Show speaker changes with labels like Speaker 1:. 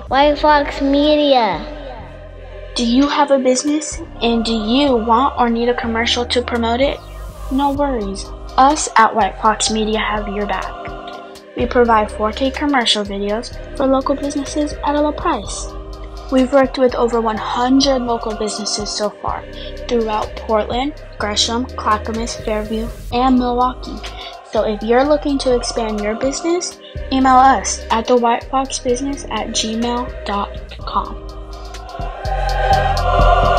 Speaker 1: Whyte Foxx Media.
Speaker 2: Do you have a business and do you want or need a commercial to promote it? No worries. Us at Whyte Foxx Media have your back. We provide 4K commercial videos for local businesses at a low price. We've worked with over 100 local businesses so far throughout Portland, Gresham, Clackamas, Fairview, and Milwaukee. So if you're looking to expand your business, email us at thewhytefoxbusiness@gmail.com.